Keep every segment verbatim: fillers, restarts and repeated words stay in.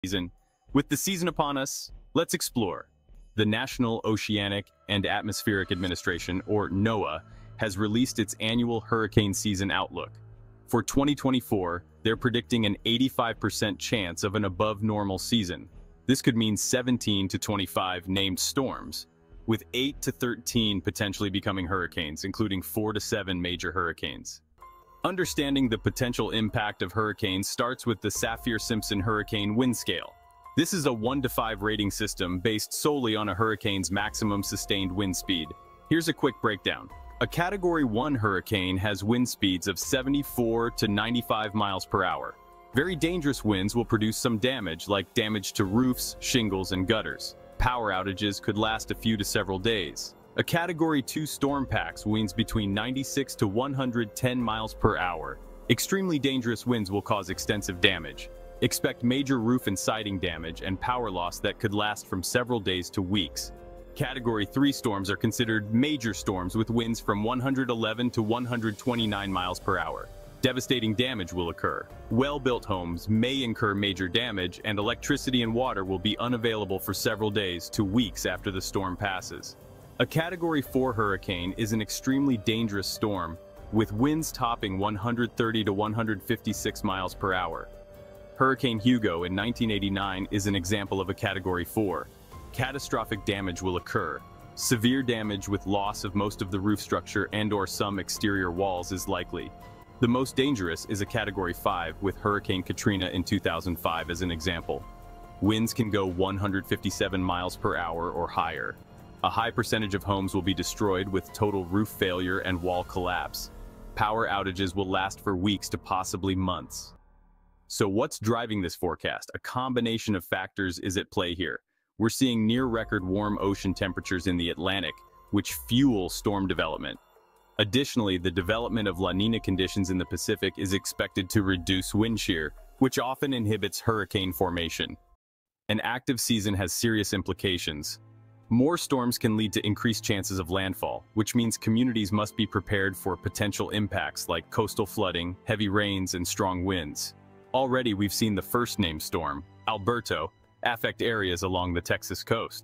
season. With the season upon us, let's explore. The National Oceanic and Atmospheric Administration, or NOAA, has released its annual hurricane season outlook. For twenty twenty-four, they're predicting an eighty-five percent chance of an above-normal season. This could mean seventeen to twenty-five named storms, with eight to thirteen potentially becoming hurricanes, including four to seven major hurricanes. Understanding the potential impact of hurricanes starts with the Saffir-Simpson hurricane wind scale. This is a one to five rating system based solely on a hurricane's maximum sustained wind speed. Here's a quick breakdown. A Category one hurricane has wind speeds of seventy-four to ninety-five miles per hour. Very dangerous winds will produce some damage, like damage to roofs, shingles, and gutters. Power outages could last a few to several days. A Category two storm packs winds between ninety-six to one hundred ten miles per hour. Extremely dangerous winds will cause extensive damage. Expect major roof and siding damage and power loss that could last from several days to weeks. Category three storms are considered major storms with winds from one hundred eleven to one hundred twenty-nine miles per hour. Devastating damage will occur. Well-built homes may incur major damage, and electricity and water will be unavailable for several days to weeks after the storm passes. A Category four hurricane is an extremely dangerous storm, with winds topping one hundred thirty to one hundred fifty-six miles per hour. Hurricane Hugo in nineteen eighty-nine is an example of a Category four. Catastrophic damage will occur. Severe damage with loss of most of the roof structure and/or some exterior walls is likely. The most dangerous is a Category five, with Hurricane Katrina in two thousand five as an example. Winds can go one hundred fifty-seven miles per hour or higher. A high percentage of homes will be destroyed with total roof failure and wall collapse. Power outages will last for weeks to possibly months. So what's driving this forecast? A combination of factors is at play here. We're seeing near-record warm ocean temperatures in the Atlantic, which fuel storm development. Additionally, the development of La Niña conditions in the Pacific is expected to reduce wind shear, which often inhibits hurricane formation. An active season has serious implications. More storms can lead to increased chances of landfall, which means communities must be prepared for potential impacts like coastal flooding, heavy rains, and strong winds. Already we've seen the first named storm, Alberto, affect areas along the Texas coast.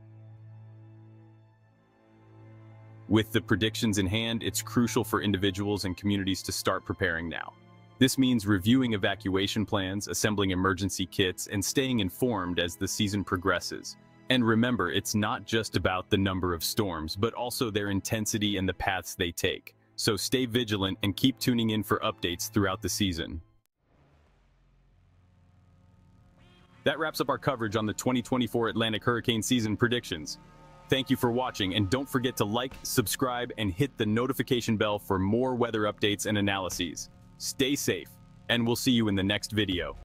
With the predictions in hand, it's crucial for individuals and communities to start preparing now. This means reviewing evacuation plans, assembling emergency kits, and staying informed as the season progresses. And remember, it's not just about the number of storms, but also their intensity and the paths they take. So stay vigilant and keep tuning in for updates throughout the season. That wraps up our coverage on the twenty twenty-four Atlantic hurricane season predictions. Thank you for watching, and don't forget to like, subscribe, and hit the notification bell for more weather updates and analyses. Stay safe, and we'll see you in the next video.